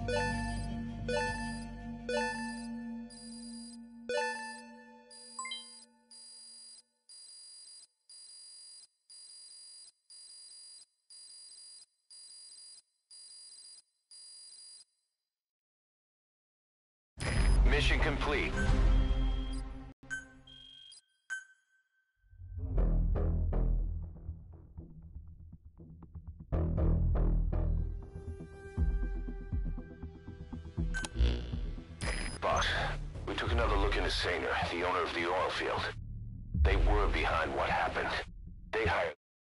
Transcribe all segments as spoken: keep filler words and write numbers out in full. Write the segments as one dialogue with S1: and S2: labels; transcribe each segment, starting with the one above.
S1: Mission complete. Boss, we took another look into Saner, the owner of the oil field. They were behind what happened. They hired...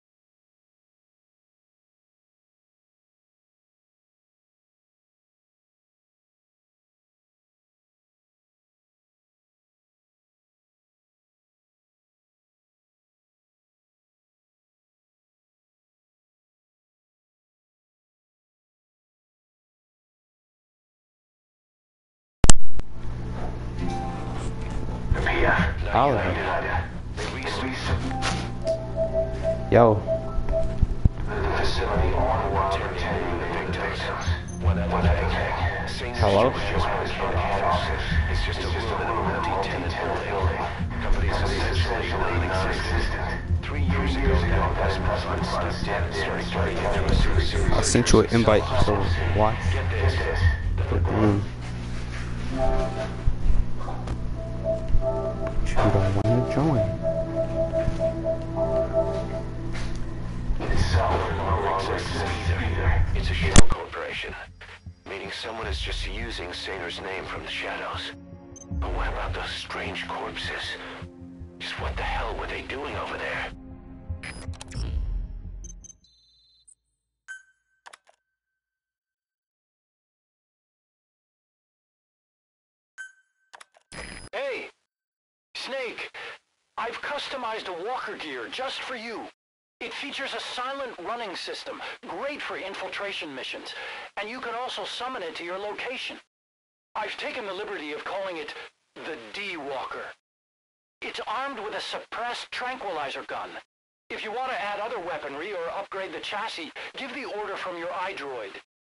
S2: Holla. Yo. Hello?
S1: It's just a little empty tenant building. Company's essentially non-existent. Three years ago, that investment fund stepped in and started turning into a series.
S2: I sent you an invite to watch.
S1: Get this.
S2: But then you don't want to join.
S1: It's no longer exists either. It's a shell corporation, meaning someone is just using Saner's name from the shadows. But what about those strange corpses? Just what the hell were they doing over there? Hey! Snake! I've customized a walker gear just for you. It features a silent running system, great for infiltration missions, and you can also summon it to your location. I've taken the liberty of calling it the D-Walker. It's armed with a suppressed tranquilizer gun. If you want to add other weaponry or upgrade the chassis, give the order from your iDroid.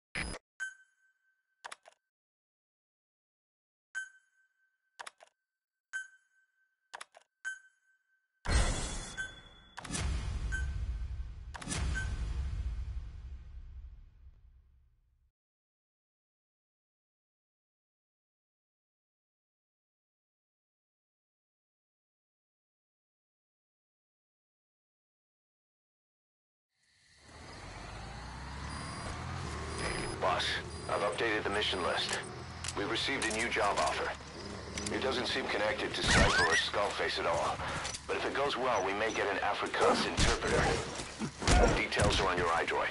S1: Boss, I've updated the mission list. We received a new job offer. It doesn't seem connected to Cypher or Skullface at all. But if it goes well, we may get an Afrikaans interpreter. Details are on your iDroid.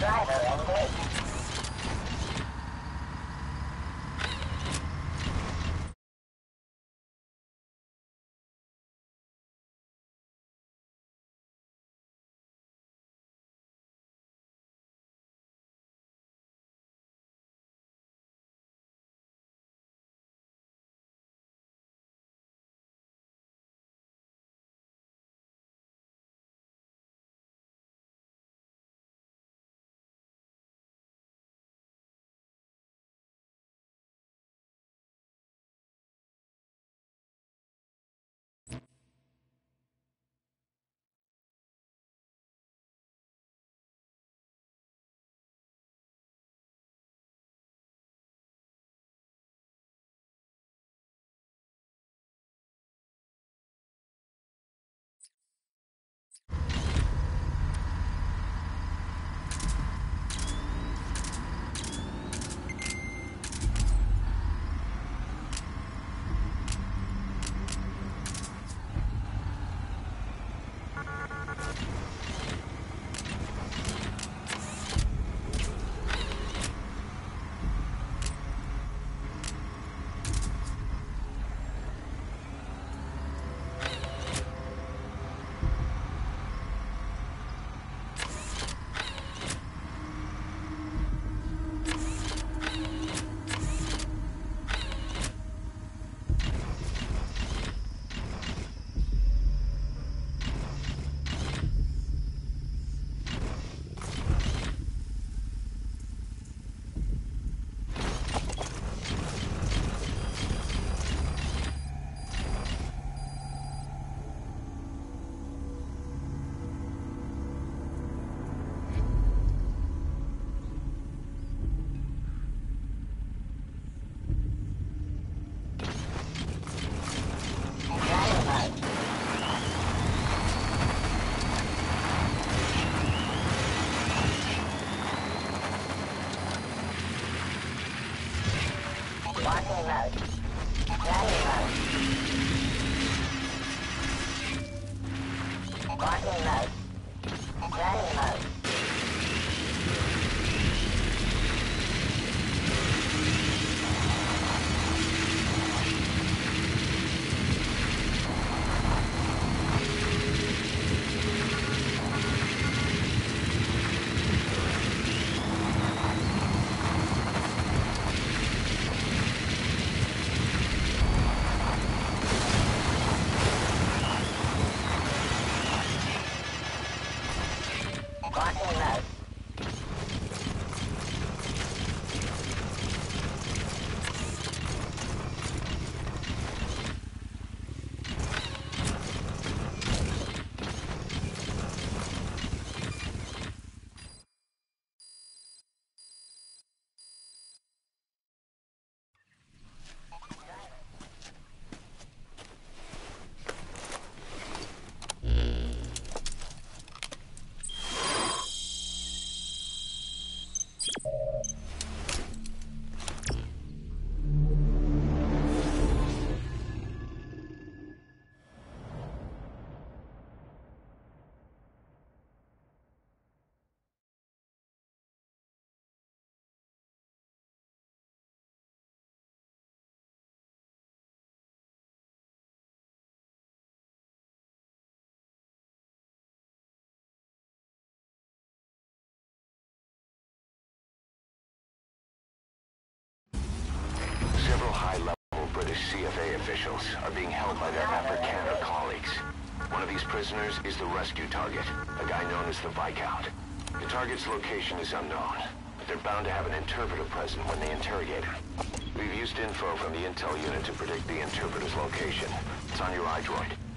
S3: Several high-level British C F A officials are being held by their Afrikaner colleagues. One of these prisoners is the rescue target, a guy known as the Viscount. The target's location is unknown, but they're bound to have an interpreter present when they interrogate him. We've used info from the intel unit to predict the interpreter's location. It's on your iDroid.